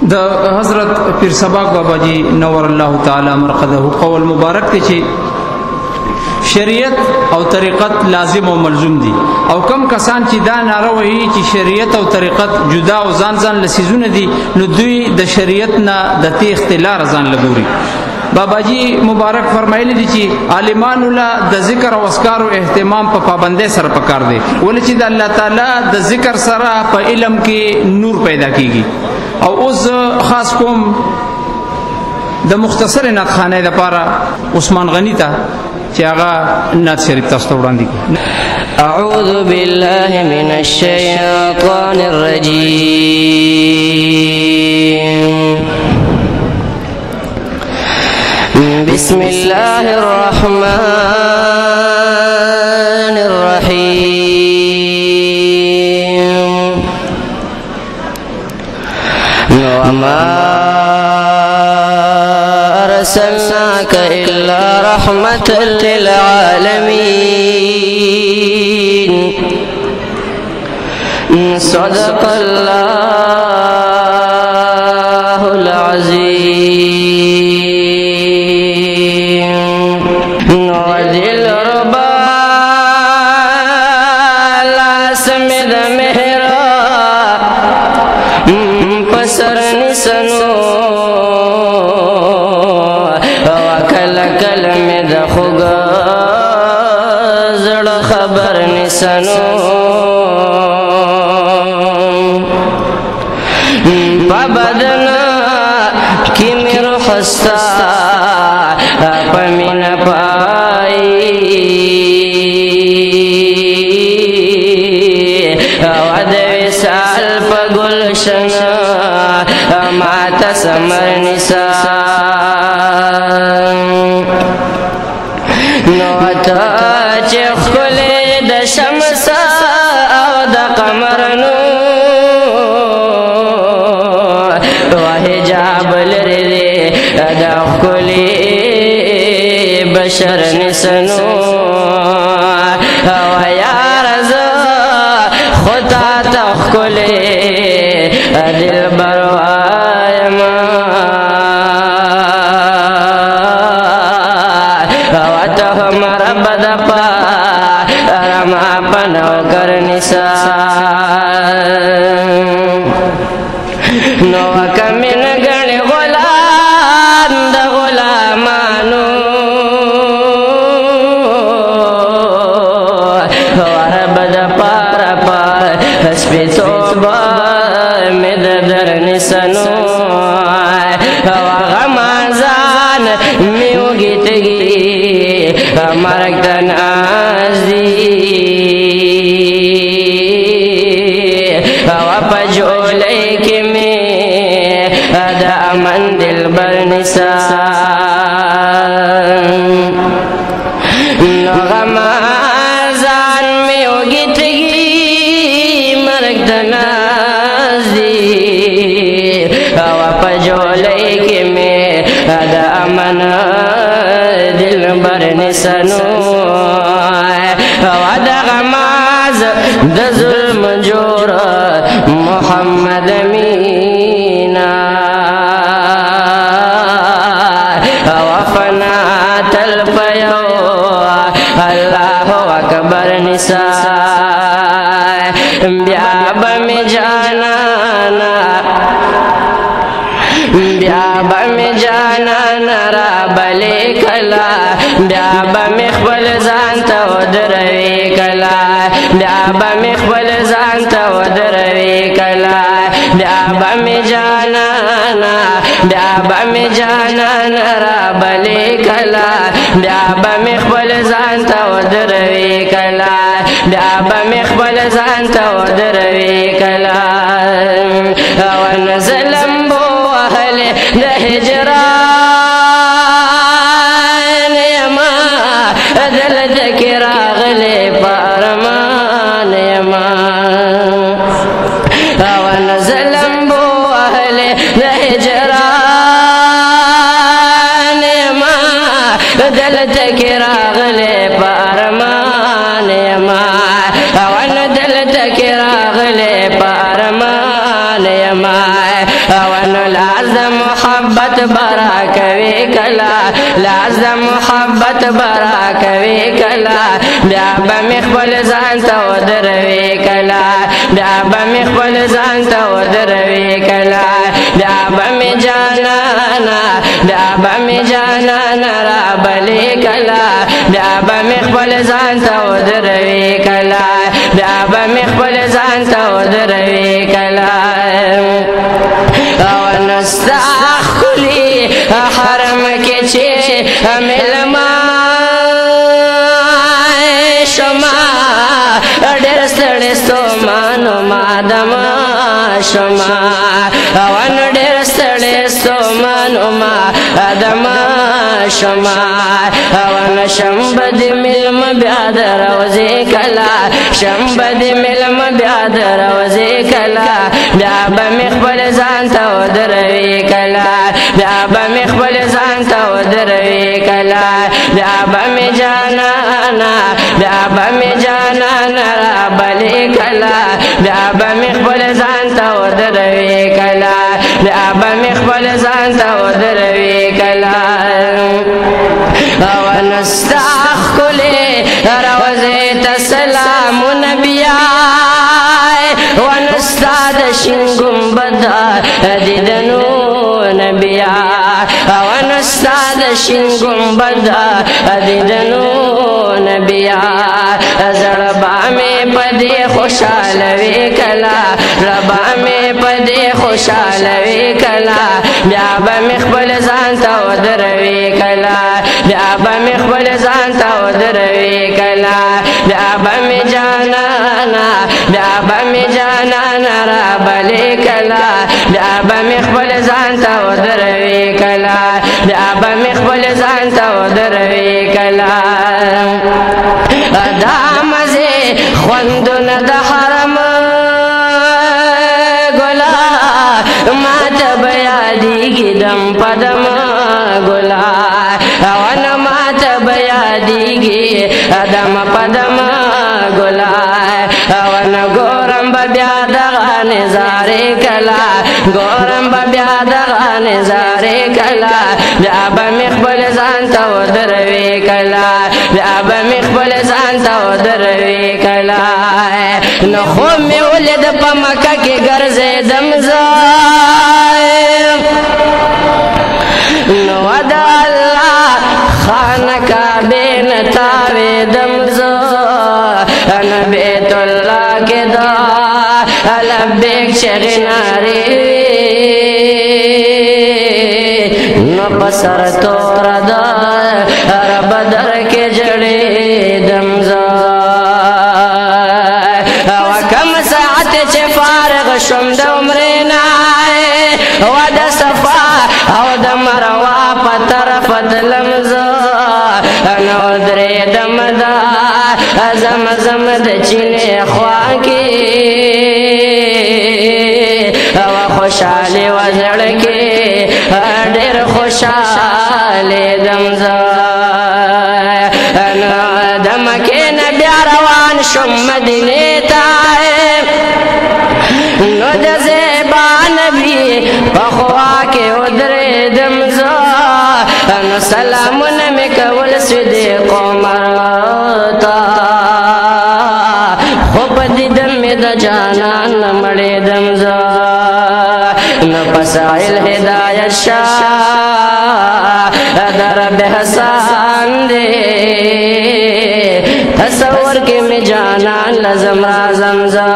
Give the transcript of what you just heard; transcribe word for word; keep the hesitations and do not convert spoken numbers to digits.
د حضرت پیر سباق بابا جی نور الله تعالی مرقده قول مبارک ته چې شریعت او طریقت لازم او ملزوم دي او کم کسان چې دا ناره وایي چې شریعت او طریقت جدا او ځان ځان لسیزونه دي نو دوی د شریعت نه د تی اختلار ځان لګوري. بابا جی مبارک فرمایلی دي چې عالمانو لا د ذکر او اسکارو اهتمام په پابندۍ سره پکار دی ولې چې د الله تعالی د ذکر سره په علم کې نور پیدا کیږي. او اوس خاص کوم د مختصر نعت خانه د پاره عثمان غنی ته چې هغه نعت شریف تاسو ته وړاندې کړي. اعوذ بالله من الشیطان الرجیم بسم الله الرحمن الرحيم وما أرسلناك إلا رحمة للعالمين صدق الله العظيم. نودي الربا لا سمد مهرا پسر نسنو وکل کل مد خوگا زڑ خبر نسنو پابدنا کی میرو خستا پمین پائی ودوی سال پا گلشن ماتا سمر نسان نوتا چه خلی د شمسا او د قمرنو وحجاب لرده د خلی بشر نسنو ویارزا خطا تخلی دل بروایم وتهم رب دپا رما پنو کرنسان نو کمن گنی غلام د غلامانو ورب دپا رپا حسبی توبا مد در نسنو وغمازان میوگی تگی مرک دنازی وپا جولی کی می دا امن دل بر نسان غمازان میوگی تگی مرک دنازی وپا جولی کی می دا امن دل بر نسنو ودا غماز د ظلم جور محمد امینا وفنا تلپیو اللہ اکبر نساء بیاب میں جانانا بیابا می جانا نرا بلی کلا بیابا می خبل زانتا ودروی کلا بیابا می خبل زانتا ودروی کلا بیابا می جانا بیابا می جانا نرا بلی کلا بیابا می خبل زانتا ودروی کلا بیابا می خبل زانتا ودروی کلا ونزلم د هجران یما دل دکی راغلی پارمان یما ونزلم بو اهلی د هجران یما دل دکی راغلی پارمان یما ون دل دکی راغلی پارمان یما ون لاز محبت برا کوي کلا لاز محبت برا کوي کلا بیا به مخبل ځان ته ودروي کلا بیا به مخبل ځان ته ودروي کلا بیا به می جانانا بیا به می جانانا را بلې کلا بیا به مخبل ځان ته ودروي کلا بیا به مخبل ځان ته ودروي کلا او نستا خلی حرم کې چې ملما شما ډېر ستړی ستومانو ما دما شما او ډېر ستړی ستومانو ما دما شما او شنب د ملم بیا دروځي کلا شنب د ملم بیا دروځي کلا بیا به مخبل ځان ته ودروي کلا بیا به مخبل ځان ته ودروي کلا بیا به می جانانا بیا به می جانانا را بلې کلا بیا به مخبل ځان ته ودروي کلا بیا به مخبل ځان ته ودروي کلا او نستا خلی روزی تسلام نبیائی و نستا دشنگم بدا دیدنو نبیائی و نستا دشنگم بدا دیدنو نبیائی زربا میں پدی خوشالوی کلا ربا میں پدی خوشالوی کلا بیا با مخبل ځان ته ودروي کلا بیا به مخبل ځان ته ودروي کلا بیا به می جانانا بیا به می جانانا را بلې کلا بیا به مخبل ځان ته ودروي کلا بیا به مخبل ځان ته ودروي کلا دا مزه خوندونه د حرم ګلا ما ته بیادېږي دم پدم ګلا ون مات بیادیږي ادم پدم ګلا ون ګورم بیا دغه نظارې کلا ګورم بیا دغه نظارې کلا بیا به مخبل ځان ته ودروي کلا بیا به مخبل ځان ته ودروي کلا نو خو مې ولید په مکه کې ګرځېدم زه نو د الله خانقا بین تاویدم زه انا بیت الله کې دا لبیک چغې نارې نو په سر توره ده رب در کې جړېدم زه او کم ساعت چې فارغ شوم د عمرې نه و د صفا او د مروه په طرف تلم زه نو درېدم دا زمزم د چینې خوا کې او خوشحالي و زړه کې ډېر خوشحالېدم زه نو د مکې نه بیا روان شوم مدینې ته نو د زیبا نبي په خوا کې ودرېدم زه نو سلامونه مې کول صدیق عمر ته خو په دیدن مې د جانان مړېدم زه نو په سایل هدایت شاه در به حسان دی تصور کې مې جانان لازم رازم زه